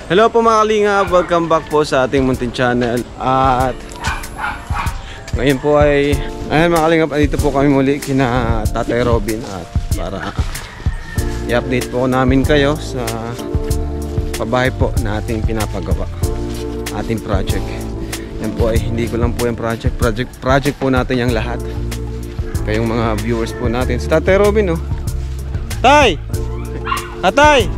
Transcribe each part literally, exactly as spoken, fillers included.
Hello po mga kalingap, welcome back po sa ating munting channel. At ngayon po ay, ayun mga kalingap, dito po kami muli kina Tatay Robin. At para i-update po namin kayo sa pabahay po na ating pinapagawa, ating project. Yan po ay hindi ko lang po yung project, project, project po natin yung lahat. Kayong mga viewers po natin. Si Tatay Robin, oh. Tay! Tatay!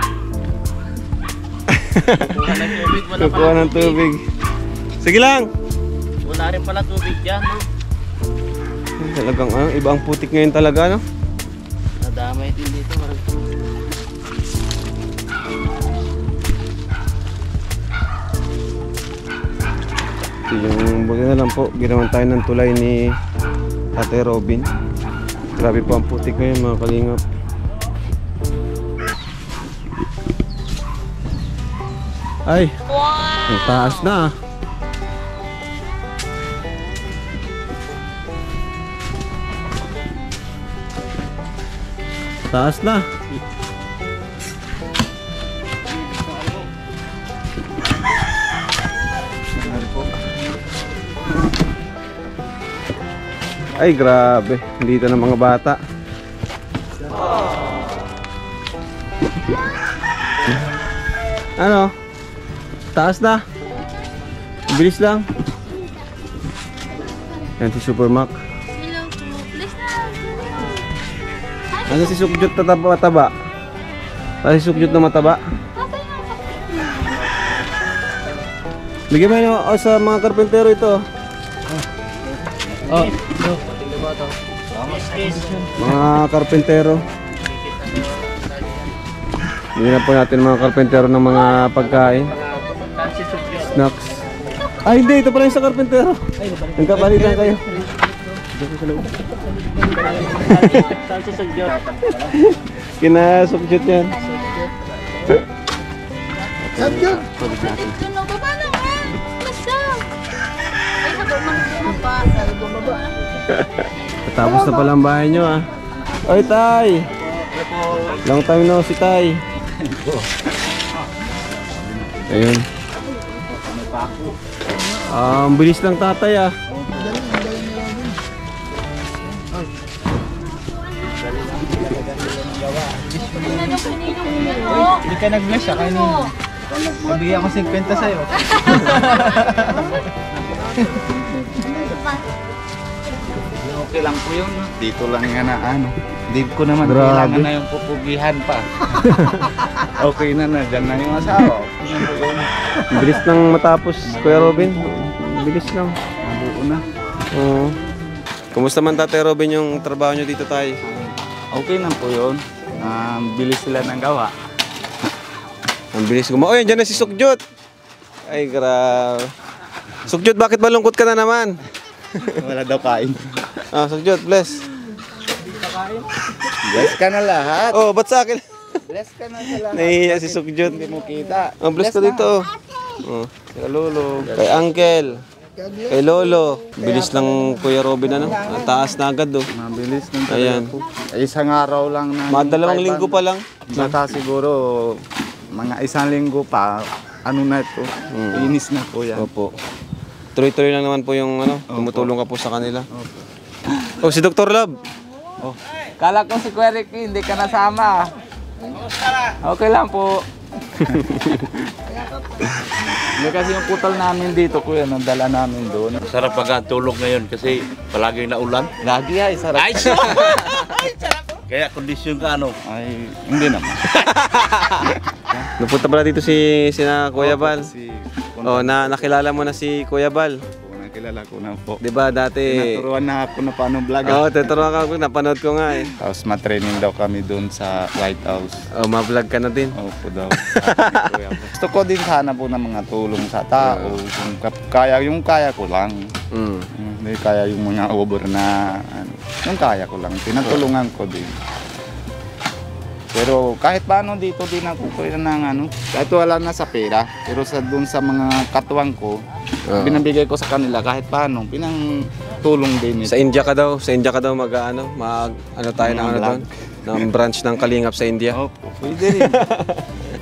Kukuha ng tubig. Sige lang. Wala rin pala tubig dyan, no? Talagang ano, iba ang putik ngayon talaga, no? Nadamay din dito. Ito yung buti na lang po. Ginawan tayo ng tulay ni Tatay Robin. Grabe po ang putik ngayon mga kalingap. Ay, wow! Ang taas na. Taas na. Ay, grabe. Dito ng mga bata. Ano? Taas na. Bilis lang. Yan si Super Mac. Ano si Sukjut na mataba? Ano si Sukjut na mataba? Bigyan mo yun oh, sa mga karpentero ito. Oh. Mga karpentero. Bigyan na po natin mga karpentero ng mga pagkain. Snacks. Ay hindi, ito pala yung sa karpentero. Nagkapalitan kayo. Kina Sukjut yan. Sukjut! Baba na nga! Basta! Ay, sabang pa. Tapos na pala ang bahay nyo ah. Oy Tay! Long time no si Tay. Ayun. Ah, ang bilis ng tatay ah. Hindi ka nag-bless siya kanina. Mabigyan ko fifty sa'yo. Okay lang po yun. Dito lang nga na ano. Hindi ko naman Grabe. kailangan na yung pupugihan pa. Okay na na. Diyan na yung asawa. Bilis nang matapos Kuya Robin. Bilis lang. Mabuo na. Oo. Kumusta man Tatay Robin yung trabaho nyo dito Tay? Okay na po yun. Um, bilis sila ng gawa. Ang bilis gumawa. Oh, yan dyan na si Sukjut. Ay grabe. Sukjut, bakit malungkot ka na naman? Wala daw kain. Ah, Sukjut, bless. Bless ka na lahat. Oh, ba't sa akin? Bless ka na sa lahat. Nahihiya si Sukjut. Hindi mo kita. Oh, bless ka dito. Oh, kay Lolo, kay Uncle, kay Lolo. Bilis lang Kuya Robin ano. Ang taas na agad oh. Mabilis ng Ayan. po. Isang araw lang na. Madalawang linggo pa lang. Saka siguro mga isang linggo pa. Ano na ito? Mm. Inis na po yan. Opo. Tuloy-tuloy lang naman po yung ano, tumutulong ka po sa kanila. Oh, si Doctor Love. Oh. Kala ko si Kuya Ricky, hindi ka nasama. Okay lang po. Hindi kasi yung putal namin dito, Kuya, nandala namin doon. Sarap pagkatulog ngayon kasi palaging naulan. Lagi ay sarap. Ay, so! Kaya kondisyon ka ano? Ay, hindi naman. Napunta pala dito si sina Kuya Bal. Si Oh, na nakilala mo na si Kuya Bal. Nakilala ko na po. 'Di ba dati? Naturuan na ako na paano vlog. Oh, tuturuan ka ako, napanood ko nga eh. Tapos matraining daw kami doon sa White House. Oh, ma-vlog ka na din. Opo daw. Gusto ko din sana po ng mga tulong sa tao. Kung kaya, yung kaya ko lang. Mm. Hindi kaya yung mga over na ano. Yung kaya ko lang. Tinatulungan ko din. Pero kahit paano dito din ako kuya ng ano, kahit wala na sa pera, pero sa doon sa mga katuwang ko, uh, binabigay ko sa kanila kahit paano, pinang tulong din ito. Sa India ka daw, sa India ka daw mag ano, mag ano tayo ng ano doon, ng branch ng Kalingap sa India. Opo, pwede rin.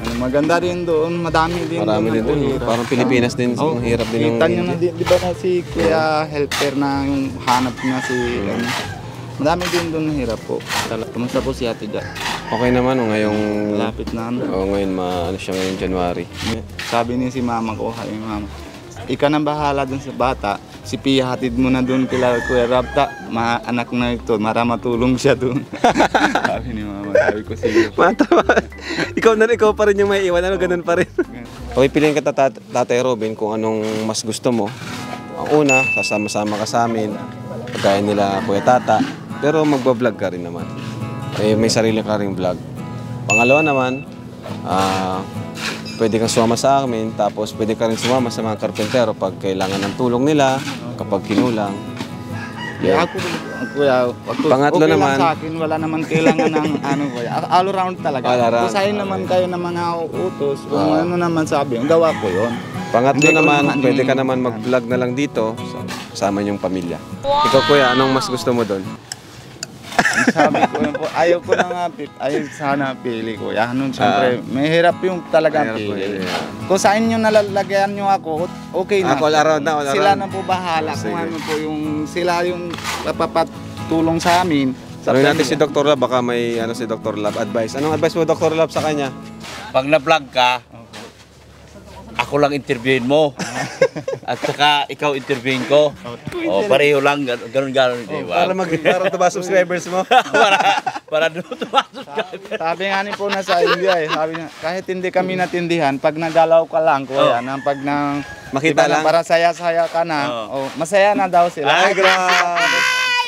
Ano, maganda din doon, madami din Marami din doon. naghihirap. Parang Pilipinas din. Oh, Ang hirap din ng kita nyo na India. di, di ba na si Kuya Helper na yung hanap na si ano. Madami din doon hirap po. Tala, kumusta po si Ate Ja? Okay naman oh, ngayong... Malapit na ano. Oh, ngayon ma ano siya ngayong January. Sabi ni si mama ko, ay mama, ikaw nang bahala dun sa bata. Si Pia hatid mo na dun kila Kuya Rabta. Ma anak na ito, mara matulong siya dun. Sabi ni mama, sabi ko sige. Matawa. Ikaw na ikaw pa rin yung may iwan. Ano, ganun pa rin. Okay, piliin ka tat Tatay Robin kung anong mas gusto mo. Ang una, sasama-sama ka sa amin. Pagkaya nila Kuya Tata. Pero magbablog ka rin naman. Eh, may sarili ka ring vlog. Pangalawa naman, ah... pwede kang sumama sa amin, tapos pwede ka rin sumama sa mga karpentero pag kailangan ng tulong nila, kapag kinulang. Yeah. Ako, kuya, ako, Pangatlo okay naman. lang sa akin, wala naman kailangan ng ano kuya. All around talaga. All around. Kusahin naman kayo ng mga utos, kung Ah. ano naman sabi, ang gawa ko yun. Pangatlo Hindi ko naman, naman- pwede ka naman mag-vlog na lang dito, kasama yung pamilya. Ikaw kuya, anong mas gusto mo doon? Ang sabi ko yun po, ayaw ko na nga, pi- ayaw sana pili ko. Ya, nun, syempre, may hirap yung talaga Mahirap po pili. yun, yeah. Kung saan nyo nalalagyan nyo ako, okay na. Ah, all around na, all Sila around. na po bahala Sige. kung ano po yung, sila yung papatulong sa amin. Sa Tanungin natin pamilya. si Doctor Lab, baka may ano si Doctor Lab advice. Anong advice mo Doctor Lab sa kanya? Pag na-vlog ka, ako lang interviewin mo. At saka ikaw interviewin ko. O pareho lang, gan- ganun-ganun. di ba? Para mag para tuba subscribers mo. para para doon tumasok ka. Sabi nga ni po na sa India eh, sabi niya, kahit hindi kami natindihan, pag nagalaw ka lang, kuya, na pag nang Makita diba na lang? para saya-saya ka na, oh, masaya na daw sila. Ay, grabe.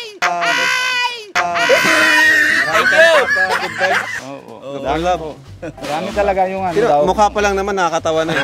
Thank you! Good vibes. Oo. Doctor Lab. Marami talaga yung ano Pero daw. mukha pa lang naman nakakatawa na.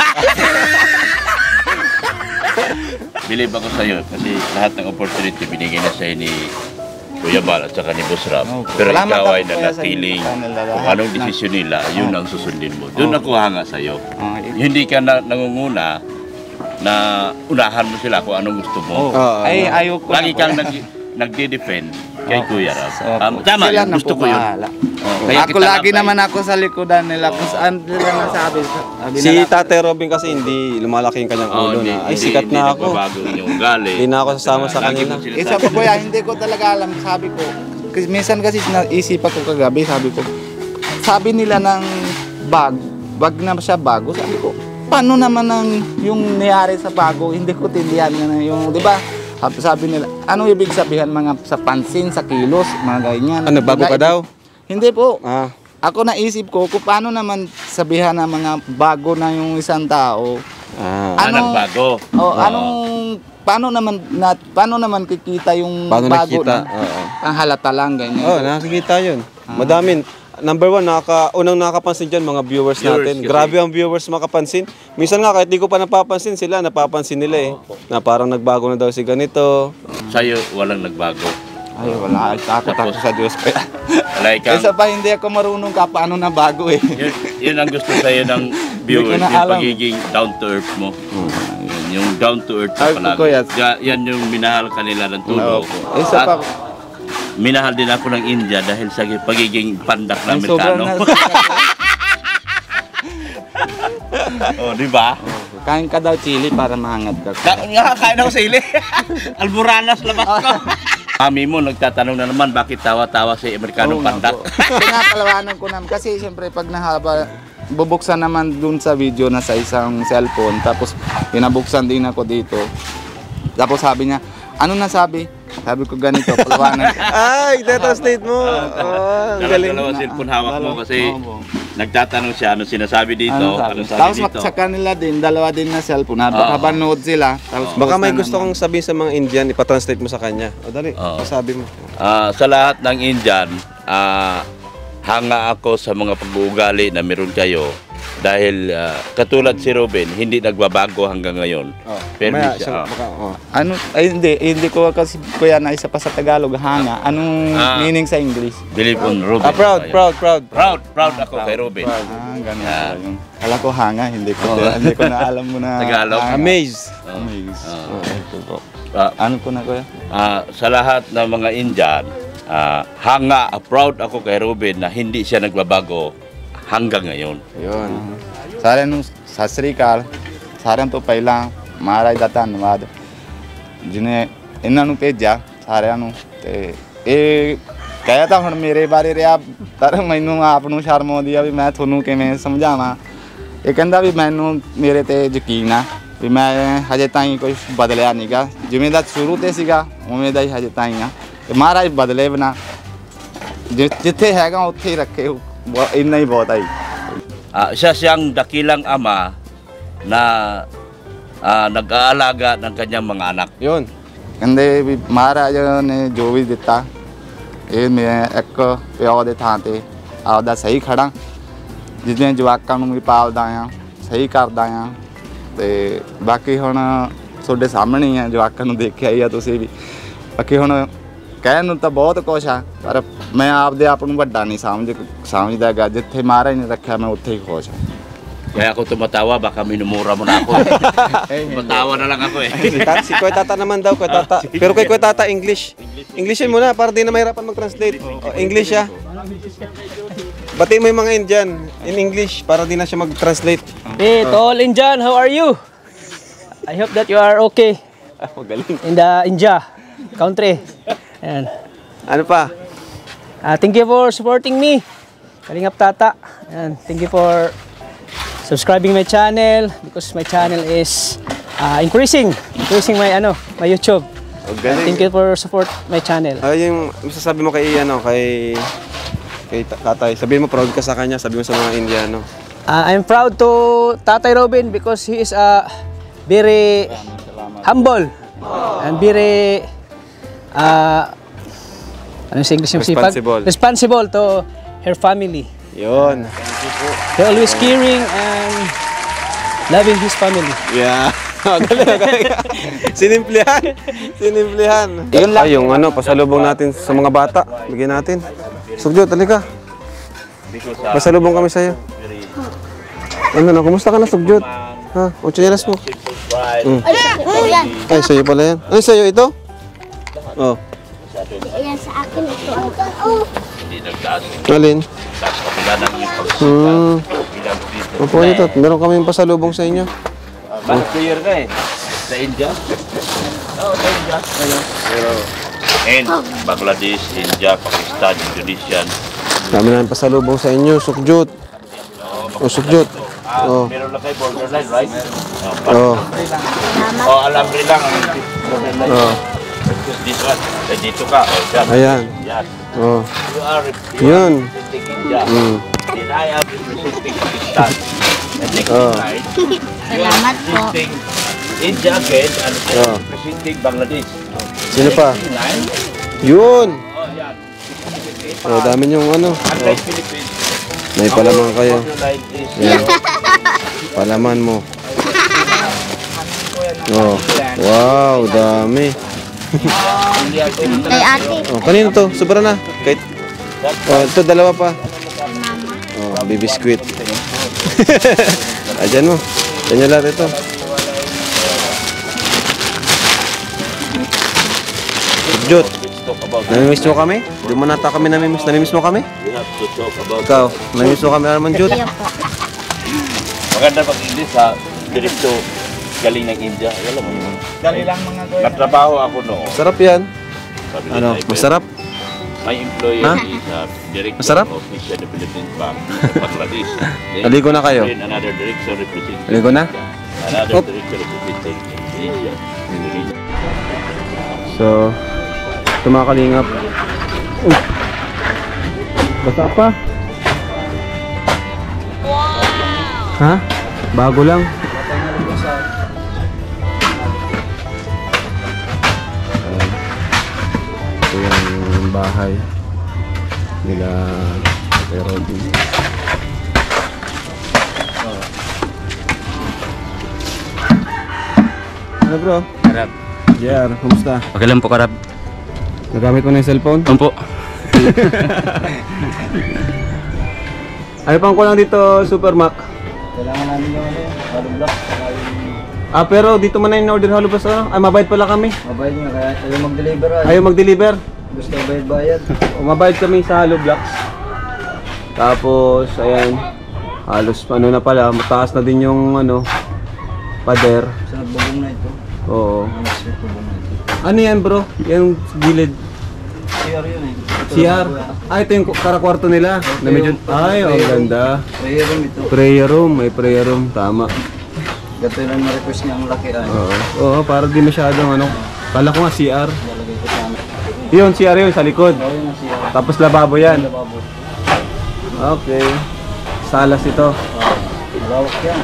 Believe ako sa'yo kasi lahat ng opportunity binigay na sa'yo ni Kuya Bal at saka ni Boss Ram. Oh, Pero salamat ikaw ako, ay Kuya, sa nanatiling kanila lahat. kung anong desisyon nila, yun ang susundin mo. Doon ako hanga sa'yo. Ah, it- Hindi ka na nangunguna na unahan mo sila kung anong gusto mo. Oh, Oo. ay ayaw ko. Lagi na, kang kuya. nag, nagde-defend kay Kuya Ram. Opo. Um, tama, Sila yun, na gusto po ko yun. bahala. Oo. Kaya Ako kita lagi napay- naman ako sa likodan nila kung saan nila nasabi. Sabi Si nila, Tatay Robin kasi hindi lumalaki yung kanyang Oo, ulo hindi- na. Ay, hindi- sikat hindi na ako. nagbabago yung ugali. Hindi na ako sasama sa Lagi kanila. mo sila isa po kuya, hindi ko talaga alam. Sabi ko, kasi minsan kasi naisip ako kagabi, sabi ko, sabi nila ng bag, bag na siya bago, sabi ko, paano naman ang yung nangyari sa bago, hindi ko tindihan na yung, di ba? Sabi, sabi nila, ano ibig sabihin mga sa pansin, sa kilos, mga ganyan. Ano, bago ka daw? Hindi po. Ah, Ako naisip ko kung paano naman sabihan ng mga bago na yung isang tao. ah. Ah, Ano- nagbago. O Oo. anong paano naman na, paano naman kikita yung Paano bago nakikita? na? Oo. Ang halata lang ganyan. Oh, nakikita yun. Madamin. Number one, nakaka, unang nakakapansin dyan, mga viewers, Viewers natin. kasi. Grabe ang viewers makapansin. Minsan nga, kahit di ko pa napapansin sila, napapansin nila eh. Na parang nagbago na daw si ganito. Sa'yo, walang nagbago. Ay wala, takot ako sa Diyos. Like, ang, Kaysa pa hindi ako marunong ka paano na bago eh. yun, yun ang gusto sa'yo ng viewers, na yung alam. pagiging down to earth mo. Yun, yung down to earth Ay, ka palagi. kuya. Ya- Yan yung minahal kanila ng tulo. Opo. Isa pa, At minahal din ako ng India dahil sa pagiging pandak na ang sobrang Amerikano. na, Oh, di ba? kain ka daw chili para maangat ka. Ka- Nakakain ako sa ili. Alboranas labas ko. Mami mo nagtatanong na naman bakit tawa-tawa si Amerikanong Oo nga pandak. po. Pinapalawanan ko naman kasi siyempre pag nahaba bubuksan naman dun sa video na sa isang cellphone tapos pinabuksan din ako dito. Tapos sabi niya, ano na sabi? Sabi ko ganito, palawanan ko. Ay, translate mo. Oh, ang galing. Dalawa cellphone hawak mo kasi Oo. nagtatanong siya ano sinasabi dito, Ano ano sabi? sabi, Tapos dito. sa kanila din, dalawa din na cellphone. Oo. Nakapanood sila. Tapos Baka may post gusto na kong sabihin sa mga Indian, ipatranslate mo sa kanya. O dali, Oo. sabi mo. Ah, sa lahat ng Indian, ah, hanga ako sa mga pag-uugali na meron kayo dahil ah, katulad si Robin, hindi nagbabago hanggang ngayon. Oh, Pero mamaya, siya, siya- ah. baka, oh. Ano, ay hindi, hindi ko kasi kuya na isa pa sa Tagalog, hanga. Anong Ah. meaning sa English? Believe on Robin. Ah, proud, Ayun. proud, proud. Proud, proud ako kay Robin. proud. Ah, ganun Ah. pala yun. Kala ko hanga, hindi ko, Oo. hindi ko na alam mo na. Tagalog? hanga. Amaze. Oh. Amaze. Ah. Oh, ito po. Ah, Ano po na kuya? ah, sa lahat ng mga Indian, ah, hanga, ah, proud ako kay Robin na hindi siya nagbabago hanggang ngayon. Yun. ਸਾਰਿਆਂ ਨੂੰ ਸਤਿ ਸ੍ਰੀ ਅਕਾਲ। ਸਾਰਿਆਂ ਤੋਂ ਪਹਿਲਾਂ ਮਹਾਰਾਜ ਦਾ ਧੰਨਵਾਦ ਜਿਹਨੇ ਇਹਨਾਂ ਨੂੰ ਭੇਜਿਆ ਸਾਰਿਆਂ ਨੂੰ। ਤੇ ਇਹ ਕਹਿ ਤਾਂ ਹੁਣ ਮੇਰੇ ਬਾਰੇ ਰਿਹਾ, ਪਰ ਮੈਨੂੰ ਆਪ ਨੂੰ ਸ਼ਰਮ ਆਉਂਦੀ ਆ ਵੀ ਮੈਂ ਤੁਹਾਨੂੰ ਕਿਵੇਂ ਸਮਝਾਵਾਂ। ਇਹ ਕਹਿੰਦਾ ਵੀ ਮੈਨੂੰ ਮੇਰੇ ਤੇ ਯਕੀਨ ਆ ਵੀ ਮੈਂ ਹਜੇ ਤਾਈਂ ਕੋਈ ਬਦਲਿਆ ਨਹੀਂਗਾ, ਜਿਵੇਂ ਦਾ ਸ਼ੁਰੂ ਤੇ ਸੀਗਾ ਉਵੇਂ ਦਾ ਹੀ ਹਜੇ ਤਾਈਂ ਆ। ਤੇ ਮਹਾਰਾਜ ਬਦਲੇ ਬਣਾ, ਜਿੱਥੇ ਹੈਗਾ ਉੱਥੇ ਹੀ ਰੱਖੇ, ਇੰਨਾ ਹੀ ਬਹੁਤ ਆ ਜੀ। Uh, siya siyang dakilang ama na uh, nag-aalaga ng kanyang mga anak. Yun. ਕਹਿੰਦੇ ਵੀ ਮਹਾਰਾਜ ਨੇ ਜੋ ਵੀ ਦਿੱਤਾ ਇਹ ਮੈਂ ਇੱਕ ਪਿਓ ਦੇ ਥਾਂ ਤੇ ਆਪਦਾ ਸਹੀ ਖੜਾ, ਜਿਵੇਂ ਜਵਾਕਾਂ ਨੂੰ ਵੀ ਪਾਲਦਾ ਆ, ਸਹੀ ਕਰਦਾ ਆ। ਤੇ ਬਾਕੀ ਹੁਣ ਤੁਹਾਡੇ ਸਾਹਮਣੇ ਹੀ ਆ, ਜਵਾਕਾਂ ਨੂੰ ਦੇਖਿਆ ਹੀ ਆ ਤੁਸੀਂ ਵੀ। ਬਾਕੀ ਹੁਣ ਕਹਿਣ ਨੂੰ ਤਾਂ ਬਹੁਤ ਕੁਛ ਆ, ਪਰ ਮੈਂ ਆਪਦੇ ਆਪ ਨੂੰ ਵੱਡਾ ਨਹੀਂ ਸਮਝ ਸਮਝਦਾ ਹੈਗਾ। ਜਿੱਥੇ ਮਹਾਰਾਜ ਨੇ ਰੱਖਿਆ ਮੈਂ ਉੱਥੇ ਹੀ ਖੁਸ਼ ਹਾਂ। Kaya ako tumatawa, baka minumura mo na ako. Tumatawa na lang ako eh. Si, tat, si Kuya Tata naman daw, Kuya Tata. Pero kay Kuya Tata, English. Englishin mo na, para di na mahirapan mag-translate. Oh, English siya. Batiin mo yung mga Indian in English, para di na siya mag-translate. Hey, to all Indian, how are you? I hope that you are okay Ah, magaling. in the India country. Ayan. Ano pa? Uh, thank you for supporting me, Kalingap Tata. Ayan. Thank you for subscribing my channel because my channel is uh, increasing, increasing my ano, my YouTube. Oh, galing. Thank you for support my channel. Ay, yung masasabi mo kay ano, kay kay ta- Tatay. Sabihin mo proud ka sa kanya, sabihin mo sa mga Indiano. Uh, I'm proud to Tatay Robin because he is a very humble and very uh, ano sa English yung sipag? Responsible. Responsible to her family. Yun. He always caring and loving his family. Yeah. Galing, galing. Sinimplihan. Sinimplihan. Yun lang. Ay, yung ano, pasalubong natin sa mga bata. Bigyan natin. Sugyot, halika. Pasalubong kami sa'yo. Ano na, kumusta ka na, Sugyot? Ha? O, chinelas mo. Mm. Ay, ito yan. Ay, sa'yo pala yan. Ay, sa'yo ito? Oh. Ayan sa akin ito. Oh. Hindi nagtaas. Alin? Taas kapila ng ipag Hmm. bilang dito. Opo, ito. Meron kami pasalubong sa inyo. Bakit player ka eh? Sa India? Oo, sa India. Pero, and Bangladesh, India, Pakistan, Indonesia. Dami namin pasalubong sa inyo, Sugyot. O, Sugyot. Ah, Oh. meron lang kayo borderline, right? Oh. Oh, oh alambre lang ang borderline. Oh. This one, eh, dito ka. Oh, yan. Ayan. Yan. Oh. You are, you Yun. are representing India. Mm. And I am representing Pakistan. And next Oh. slide, Salamat po. representing India again and I Oh. am representing Bangladesh. Sino pa? Nine. Yun. Oh, yan. Oh, dami yung ano. Unlike Oh. Philippines. May palaman kayo. Borderline is Yan. Palaman mo. Oh. Wow, dami. India. Kay ate. Oh, kanino to? Sobra na. Kahit oh, ito dalawa pa. Oh, baby squid. Ayan mo. Diyan lahat ito. Jut, Talk about namimiss mo kami? Di mo nata kami namimiss. Namimiss mo kami? we have to talk about Ikaw, namimiss mo kami naman, Jut? Ayan po. maganda pag English sa direkto galing ng India. Wala mo yun. Dali lang mga kuya. Nagtrabaho ako noon. Sarap yan. Sabi ni Ano, Ivan, masarap? My employer Ha? is a director Masarap? of Asia the Philippines Bank sa Bangladesh. Then, Aligo na kayo. then another director representing Aligo na? Another Op. director representing Asia. Indonesia. So, ito mga kalingap. Uy! Basa pa? Ha? Bago lang. Ayan. Ito yung bahay nila kay Robin. Ano bro? Karab. J R, kumusta? Okay lang po, Karab. Nagamit mo na yung cellphone? Opo. Ano pang kulang dito, Supermac? Kailangan namin yung ano, hollow block. Saka yung Ah, pero dito man na yung order hollow blocks, ano? Ay, mabayad pala kami. mabayad nyo. Kaya ayaw mag-deliver. ah. Ayaw mag-deliver. Gusto bayad-bayad. O, mabayad kami sa hollow blocks. Tapos, ayan. Halos ano na pala, mataas na din yung ano, pader. Sa nagbubong na ito. Oo. Ano sa nagbubong na ito? Ano yan bro? Yung gilid. C R yun eh. C R? Ah, ito yung karakwarto nila. Na medyo, ay, oh, ang ganda. Prayer room ito. Prayer room, may prayer room, tama. Gato lang na-request niya ang laki ay. Oo, oo, para di masyadong ano. Kala ko nga C R. Lalagay ko sa amin. Yun, C R yun, sa likod. Oh, yun ang C R. Tapos lababo yan. Lababo. Okay. Salas ito. Malawak yan.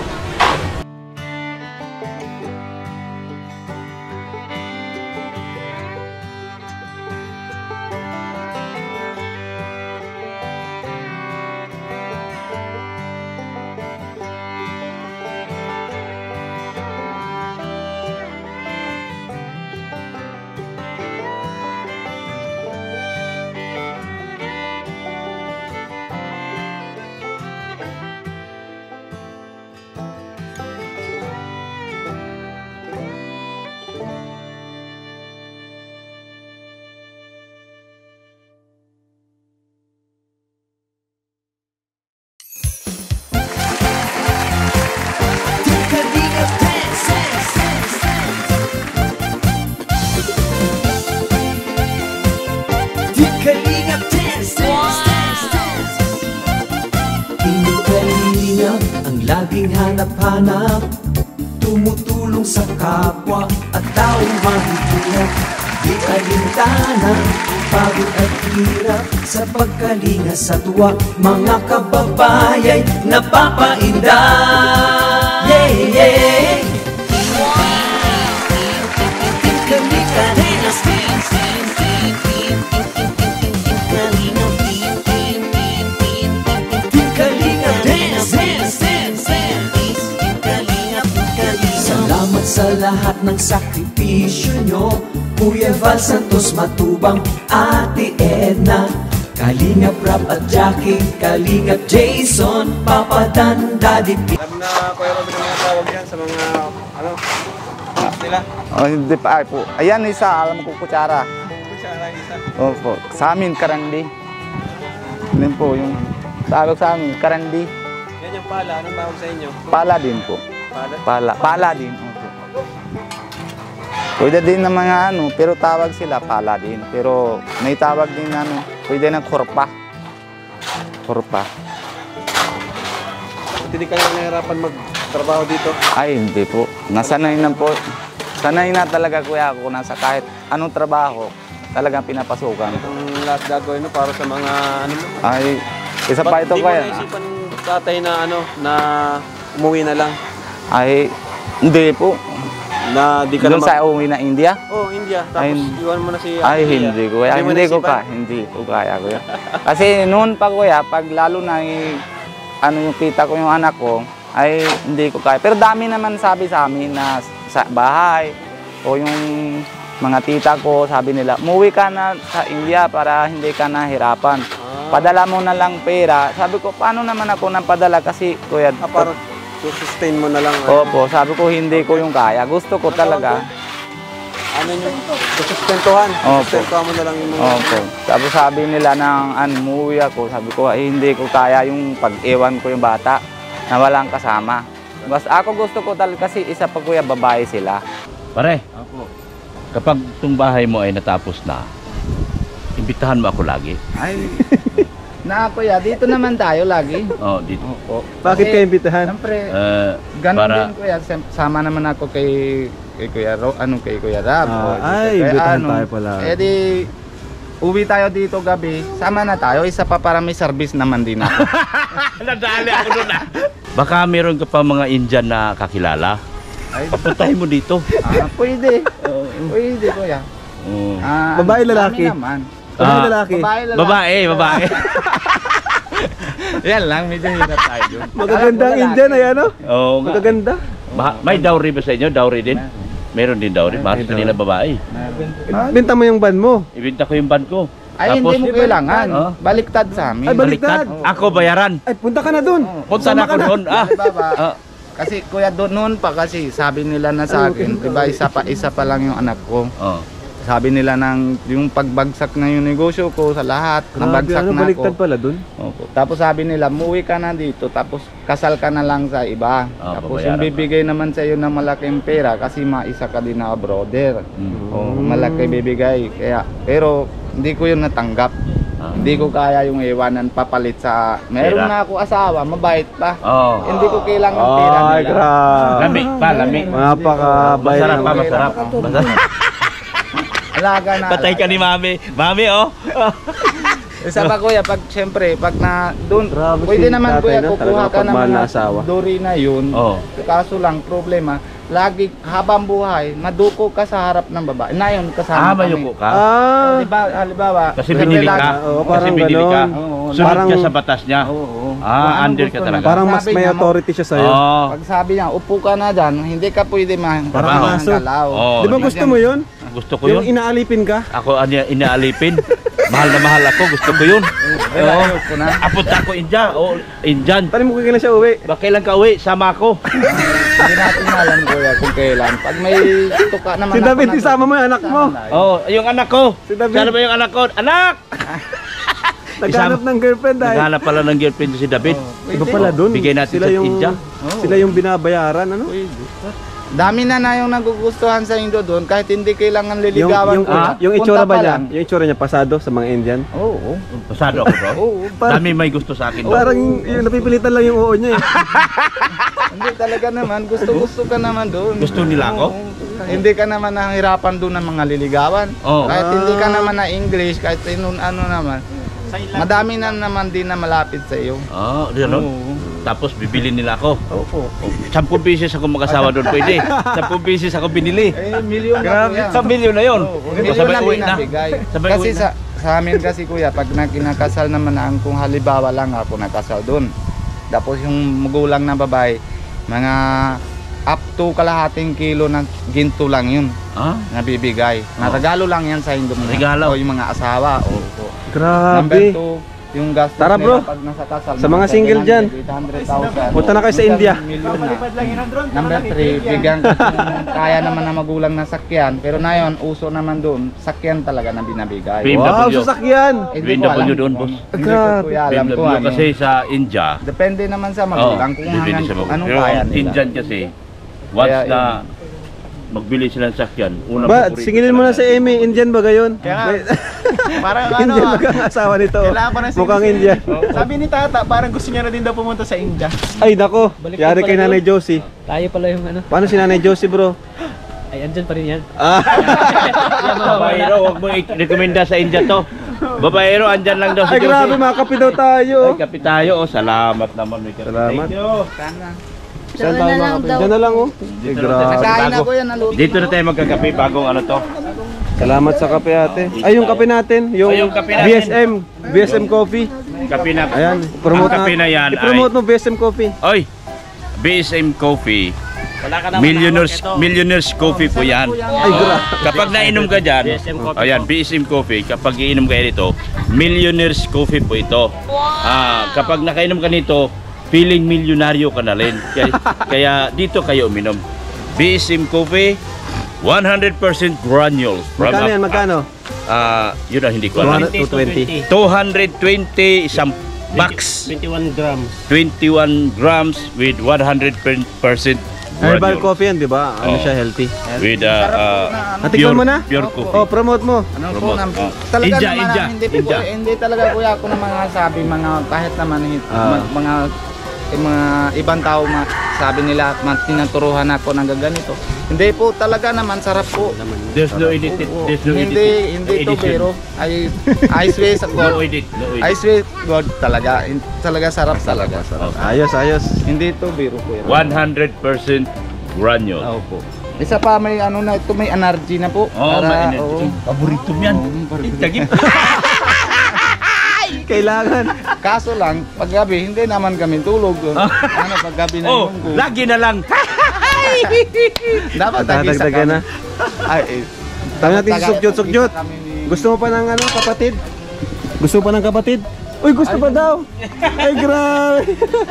Kalingap ang laging hanap-hanap, tumutulong sa kapwa at taong mahihirap. Di alintana, pagod at hirap sa pagkalinga sa tuwa. Mga kababayay napapainda. Yeah, yeah. Salamat sa lahat ng sakripisyo nyo, Kuya Val Santos Matubang, Ate Edna, Kalingap Rap at Jackie, Kalingap Jason, Papa Dan, Daddy P. Alam na Kuya Robin ang mga tawag yan sa mga ano, apps nila. Oh, hindi pa ay po. Ayan isa, alam ko kutsara. Kutsara isa. Opo. Sa amin, karandi. Yan po yung tawag sa amin, karandi. Yan yung pala, anong tawag sa inyo? Pala din po. Pala? Pala. Pala din. Opo. Pwede din ng mga ano, pero tawag sila pala din. Pero may tawag din ano, pwede ng korpa. Korpa. Hindi kayo nahihirapan magtrabaho dito? Ay, hindi po. Nasanay na po. Sanay na talaga kuya ako nasa kahit anong trabaho, talagang pinapasukan. Ang lahat gagawin mo para sa mga ano mo? Ay, isa pa ito Ba't kuya. Hindi mo naisipan tatay na ano, na umuwi na lang? Ay, hindi po. Na di ka Doon na sa uwi na India? Oh, India. Tapos Ay, iwan mo na si Ay, India. hindi kuya. mo Hindi ko naisipan? ka. Hindi ko kaya kuya. Kasi noon pa kuya, pag lalo na yung, ano yung kita ko yung anak ko, ay hindi ko kaya. Pero dami naman sabi sa amin na sa bahay o yung mga tita ko, sabi nila, umuwi ka na sa India para hindi ka nahirapan. Ah. Padala mo na lang pera. Sabi ko, paano naman ako nang padala kasi kuya, Ah, parang sustain mo na lang. ano. opo, sabi ko hindi ko yung kaya. Gusto ko talaga. Ano yung sustentuhan? Opo. Sustentuhan mo na lang yung mga... Opo. Tapos sabi nila ng ano, umuwi ako. Sabi ko, eh, hindi ko kaya yung pag-iwan ko yung bata na walang kasama. Bas ako gusto ko talaga kasi isa pa kuya, babae sila. Pare, kapag itong bahay mo ay natapos na, imbitahan mo ako lagi. Ay, na kuya, dito naman tayo lagi. Oh, dito. Opo. Bakit Kasi, kayo imbitahan? Siyempre, Eh, ganun para din kuya. Sem- Sama naman ako kay, kay Kuya Ro, ano kay Kuya Rab. Ah, o, ay, kay imbitahan ano. tayo pala. Eh di, uwi tayo dito gabi. Sama na tayo. Isa pa para may service naman din ako. nadali ako doon ah. Baka meron ka pa mga Indian na kakilala. Ay, Papuntahin mo dito. ah, pwede. Pwede kuya. Oh. Ah, Babae, lalaki? dami naman. Babae, Ah, lalaki. Babae, lalaki. Babae, babae. Yan lang, medyo hirap tayo dun. Magagandang Lalaki. Indian ay ano? Oo nga. Magaganda. Ba- may dowry ba sa inyo? Dowry din? Meron din dowry. Bakit May kanila babae? Benta mo yung van mo. Ibinta ko yung van ko. Ay, hindi mo kailangan. Oh. Baliktad sa amin. Ay, baliktad. Ako bayaran. Ay, punta ka na dun. Punta na ako doon. Ah. Baba. Ah. Kasi kuya doon noon pa kasi sabi nila na sa akin, 'di ba isa pa isa pa lang yung anak ko. Oh. sabi nila ng yung pagbagsak na yung negosyo ko sa lahat, nabagsak ano, na baliktad ako. pala dun. Opo. Tapos sabi nila, muwi ka na dito, tapos kasal ka na lang sa iba. Ah, tapos babayaran yung bibigay naman sa iyo ng malaking pera kasi maisa ka din na brother. Mm. O, malaki bibigay. Kaya, pero hindi ko yun natanggap. Ah. Hindi ko kaya yung iwanan papalit sa... Meron Pera. na ako asawa, mabait pa. Oh. Hindi ko kailangan pera Ay, nila. grabe. Lami pa, lami. Napakabay Masarap pa, naman. masarap. Masarap. Alaga na. Patay ka ni Mami. Mami, oh. Isa pa kuya, pag siyempre, pag na doon, Grabe pwede si naman tatay, kuya, no? kukuha Talagang ka ng pagmahal na mga asawa. duri na yun. Oh. Kaso lang, problema, lagi habang buhay, maduko ka sa harap ng babae. Na yun, kasama Ah, kami. mayuko ka. Ah, Diba, halimbawa, Kasi siyempre binili lagi- ka. Oo, Kasi parang binili ka. ganon. Oo, Sunod parang- ka sa batas niya. Oo, oo. Ah, Kung anong under gusto ka niya. talaga. parang mas Sabi may niya, authority siya sa'yo. Oh. Pag sabi niya, upo ka na dyan, hindi ka pwede man. Parang Parang aso. galaw. Oh. Di ba gusto mo yun? Gusto ko Yung yun. inaalipin ka? Ako anya inaalipin. Mahal na mahal ako. Gusto ko yun. Pero ayaw ko na. Apot ako India. O, Indian. Paano mo kailan siya uwi? Ba kailan ka uwi? Sama ako. Hindi natin alam kuya kung kailan. Pag may tuka naman Si David, ako na- isama mo yung anak mo. Oh, yung anak ko. Si David. Sana ba yung anak ko? Anak! Naghanap ng girlfriend dahil. Naghanap pala ng girlfriend si David. Iba pala dun. Bigay natin sila sa yung, India. Sila yung binabayaran, ano? Dami na na yung nagugustuhan sa Indo doon kahit hindi kailangan Yung, liligawan yung, ko. ah, yung itsura Punta ba pa niya? lang. Yung itsura niya pasado sa mga Indian? Oo. Pasado ako bro. Oo. Parang, Dami may gusto sa akin. parang yung napipilitan lang yung oo niya eh. Hindi talaga naman. Gusto-gusto ka naman doon. Gusto nila ako? Oo. Hindi ka naman nahihirapan doon ng mga liligawan. Oo. Kahit hindi ka naman na English, kahit inun ano naman. Madami na naman din na malapit sa iyo. Oh, di ano? Tapos bibili nila ako. Opo. Sampung pieces ako mag-asawa doon pwede. Sampung pieces ako binili. Eh, milyon na Grabe, kuya. sa milyon na yun. Oo, Sabay milyon na uwi na. binabigay. Sabay Kasi uwi na. sa, sa amin kasi kuya, pag na kinakasal naman na ang kung halimbawa lang ako nakasal doon. Tapos yung magulang na babae, mga up to kalahating kilo ng ginto lang yun Ah? nabibigay. Naragalo lang yan sa Indo. Regalo. O yung mga asawa. Opo. Number Grabe. two, yung gastos Tara, bro. nila pag nasa kasal. Sa mga single dyan. eight hundred thousand. Punta na kayo sa India. Milyon na. Number three, bigyan ko kung kaya naman na magulang na sakyan. Pero na yun, uso naman doon, sakyan talaga na binabigay. B M W. Wow, sasakyan! Hindi B M ko alam W doon, kung- boss. Hindi ko kuya alam B M kung W ano. kasi sa India. Depende naman sa Oh, magulang kung depende hanggang sa magulang. anong Pero kaya ang nila. Indian kasi, once Kaya na magbili sila ng sakyan, unang Ba, paborito singilin mo na talaga. si Amy, Indian ba gayon? Kaya parang ano Indian ah, ba ang asawa nito? kailangan pa na Mukhang Indian. Sabi ni Tata, parang gusto niya na din daw pumunta sa India. Ay, nako. Baliktad Yari kay pala Nanay Josie. Tayo pala yung ano. Paano si Nanay Josie, bro? Ay, andyan pa rin yan. Ah, Babaero, huwag mo i-rekomenda sa India to. Babaero, andyan lang daw si ay grabe, Josie. makapi daw tayo. Ay, kapi tayo. Oh, salamat naman. May kapi. Salamat. Thank you. Sana. Saan Doon tayo na lang makapi? daw. Diyan na lang, oh. Ay, Dito na grabe. tayo. Nakain Bago. ako yan, naluto. Dito na tayo magkakape. Bagong ano to. Salamat sa kape, ate. Ay, yung kape natin. Yung Ay, yung kape natin. B S M. B S M Coffee. Kape na. Ayan, promote Ang kape na yan I-promote mo B S M Coffee. Oy, B S M Coffee. Millionaires, millionaires coffee po yan. Ay, grabe. Kapag nainom ka dyan, ayan, B S M Coffee, kapag iinom ka nito, millionaires coffee po ito. Ah, kapag nakainom ka nito, feeling milyonaryo ka na rin. Kaya, kaya dito kayo uminom. B S M Coffee, one hundred percent granules. From Magkano yan, a- magkano? Ah, yun ang hindi ko alam. two twenty. two hundred twenty isang box. twenty-one grams. twenty-one grams with one hundred percent Herbal coffee yan, di ba? Ano Oo. siya, healthy. with uh, uh, Natikman mo na? pure coffee. Oh, promote mo. Ano po, Promote. nam- Oh. talaga India, naman, India, hindi, po, India. hindi talaga kuya ako ng mga sabi, mga kahit naman hit, Ah. ma- mga eh, mga ibang tao ma, sabi nila at tinuturuhan ako ng ganito. Hindi po talaga naman sarap po. There's no edit. Oo, There's no edit. hindi hindi to edition. pero I I swear sa No God. edit. No I edit. swear God talaga. In- Talaga sarap talaga. Oh. Ayos, ayos. Hindi to biro po yan. one hundred percent granule. Oo po. Isa pa may ano na ito, may energy na po. Oh, Para- may oo. Paborito mo yan. Itagip. Kailangan. Kaso lang, paggabi hindi naman kami tulog. Ano paggabi na Oh, yung lagi na lang. dapat tagisa Dadagdagan na. Ay, eh. Tama natin si Taga- Sukyot, Sukyot. kami ni- Gusto mo pa ng ano, kapatid? Gusto mo pa ng kapatid? Uy, gusto pa daw. Ay, grabe.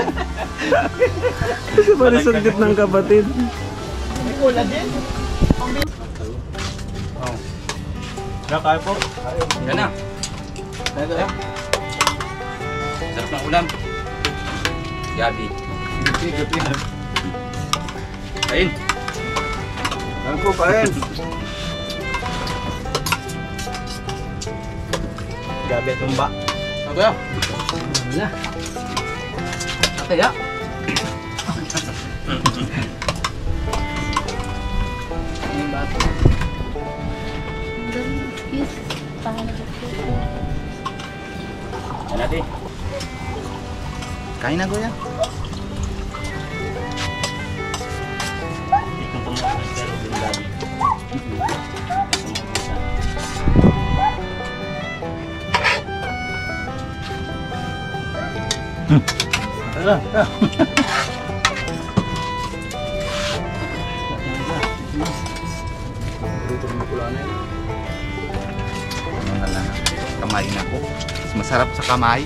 Gusto pa ni Sukyot ng kapatid. Kaya po. Yan na. Kaya. Sarap ng ulam. Gabi. Kain. Ano po, kain? Gabi at tumba. Kaya. Wala. Kaya. Yan natin. Kain na kuya. Itong pamamakas pero din gabi. Ano na lang. Kamay na po. Mas masarap sa kamay.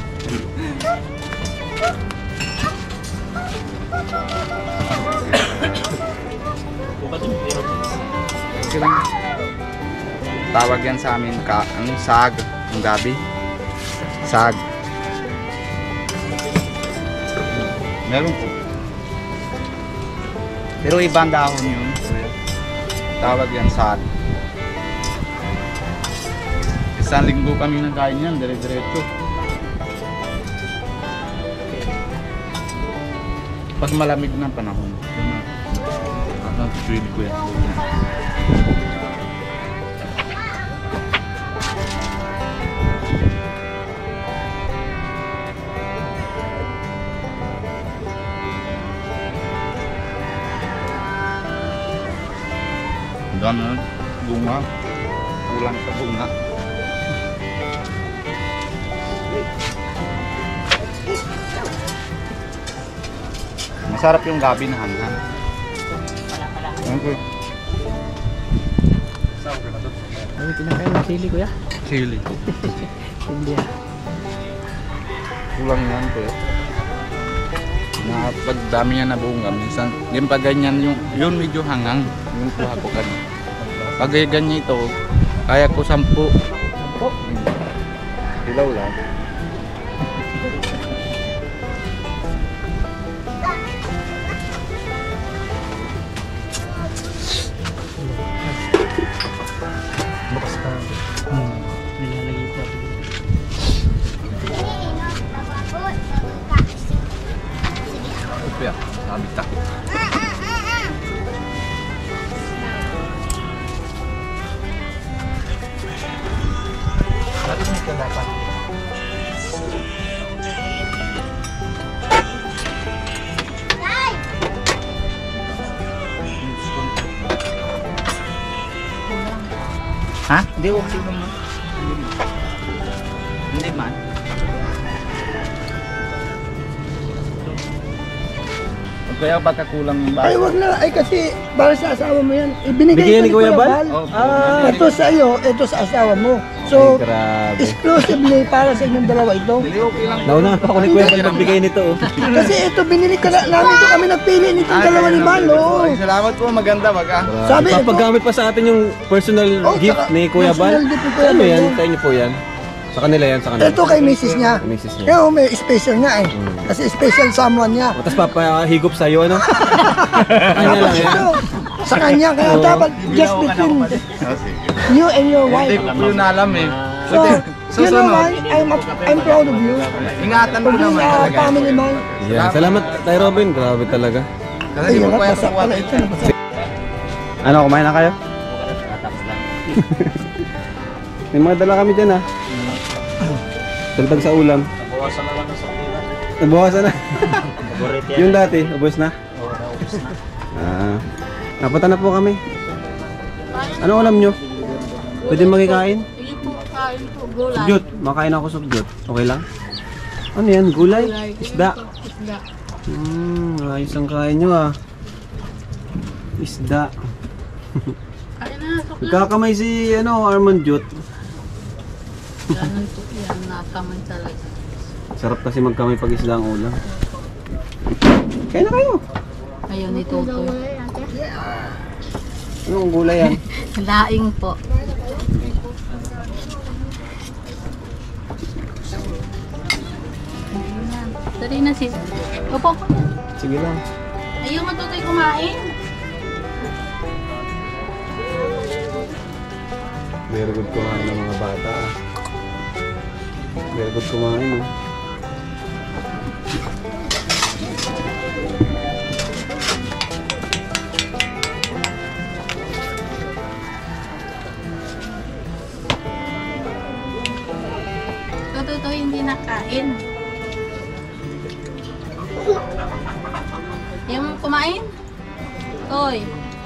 Okay lang. Tawag yan sa amin ka, ano, sag, ang gabi. Sag. Meron po. Pero ibang dahon yun. Tawag yan sag. Isang linggo kami nagkain yan, dire-diretso. Pag malamig ng panahon. Ano, tuwid ko yan. Dan bunga, pulang ke bunga. Masarap yung gabi na hanhan. Okay. Ano kinakain ng sili kuya? Chili. Hindi ah. Kulang yan po. Na pag dami yan na bunga, minsan yung pag ganyan yung yun medyo hangang yung kuha ko kan. Pag ganyan ito, kaya ko sampu. Sampu? Hilaw lang. Bukas pa. Hmm. Nilalagay pa. Ito ya, sabi takot. Tadi nih dapat. Hah? Hindi, okay naman. Hindi man. Kaya baka kulang yung Ay, baso. wag na. Ay, kasi para sa asawa mo yan. Ibinigay Bigyan ko ni Kuya Bal? Oh, Ah, Ito sa iyo, ito sa asawa mo. So, ay, grabe. exclusively para sa inyong dalawa ito. Hindi, okay lang. Nauna pa ako ni Kuya pag nagbigay nito. Oh. Kasi ito, binili ka na, namin ito kami nagpili nitong dalawa ni Balo. Ay, salamat po, maganda baka. Sabi, ito, Ipapagamit pa sa atin yung personal Oh, gift saka- ni Kuya Bal. personal gift ni Kuya Ano Bal yan? yun. Sa inyo po yan? Sa kanila yan, sa kanila. ito kay misis niya. Sa misis niya. Kaya oh, may special nga eh. Kasi special someone niya. Tapos papahigop sa'yo, ano? Kanya lang yan. Ito, sa kanya, kaya dapat just between you and your Hindi wife. ko po yun alam eh. So, you know why? I'm, I'm proud of you. Ingatan ko For being naman a talaga. family man. Yan. Salamat tayo, Robin. Grabe talaga. Kasi Ay, di yan, ko kaya nabasa kukuha pala ito. ito. Nabasa. Ano, kumain na kayo? May mga dala kami dyan ah. Dagdag sa ulam. Nabawasan na lang sa tira. Nabawasan na. Paborito yan. Yung dati, ubos na. Oo, naubos na. Ah, napunta na po kami. Ano ulam nyo? Pwede makikain? Sige po, kain po, gulay. Sugyot. Makain ako sugyot. Okay lang? Ano yan? Gulay? Isda? Isda. Hmm, ayos ang kain nyo ah. Isda. Kain na, sukla. Nagkakamay si ano, Armand Jut. Ganun po yan, nakaman talaga. Sarap kasi magkamay pag isda ang ulam. Kain na kayo. Ayaw ni Toto. Anong gulay yan? Laing po. Dali na sis. Opo po yan. Sige lang. Ayaw matutoy kumain. Very good kumain ng mga bata. Very good kumain. Oh. Tutoy hindi nakain. Ayaw mo kumain? Toy.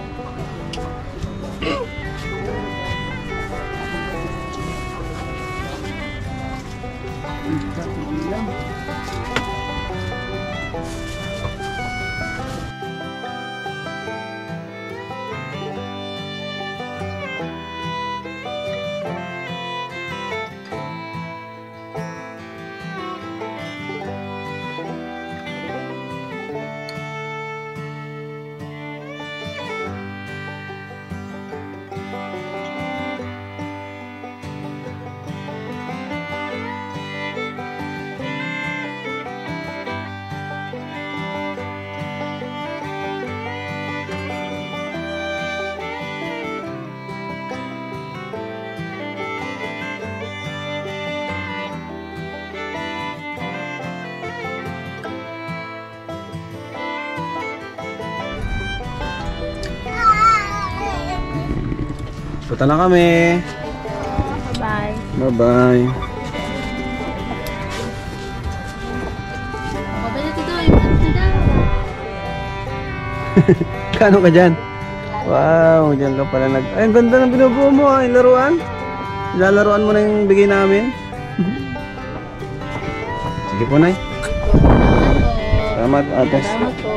Punta na kami. Bye. Bye-bye. Bye na Tito. Iwan na daw. Kano ka dyan? Wow, dyan ka pala nag... Ay, ang ganda ng binubuo mo ah, yung laruan. Ilalaruan mo na yung bigay namin. Sige po, Nay. Salamat, ate. Salamat po.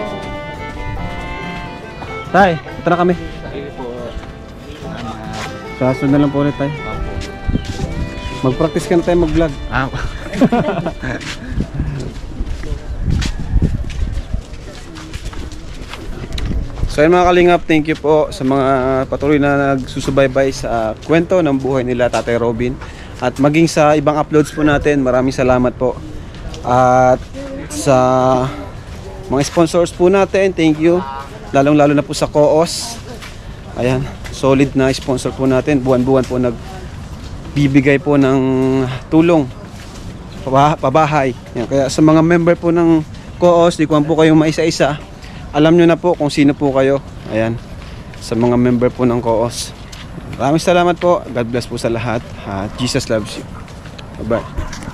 Tay, punta na kami. Sa sunod na lang po ulit tayo. Mag-practice ka na tayo mag-vlog. Ah. So yun mga kalingap, thank you po sa mga patuloy na nagsusubaybay sa kwento ng buhay nila Tatay Robin. At maging sa ibang uploads po natin, maraming salamat po. At sa mga sponsors po natin, thank you. Lalong lalo na po sa Coos. Ayan, solid na sponsor po natin. Buwan-buwan po nagbibigay po ng tulong pabahay. Ayan, kaya sa mga member po ng Coos, di ko po kayong maisa-isa. Alam nyo na po kung sino po kayo. Ayan, sa mga member po ng Coos. Maraming salamat po. God bless po sa lahat. Uh, Jesus loves you. Bye-bye.